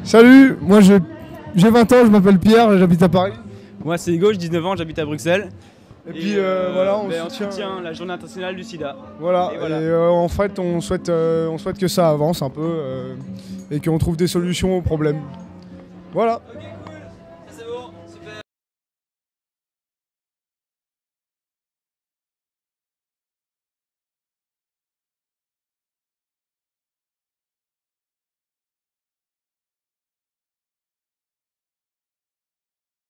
Salut, j'ai 20 ans, je m'appelle Pierre, j'habite à Paris. Moi c'est Hugo, j'ai 19 ans, j'habite à Bruxelles. Et puis voilà, on soutient la journée internationale du sida. Voilà, et en fait on souhaite que ça avance un peu et qu'on trouve des solutions aux problèmes. Voilà.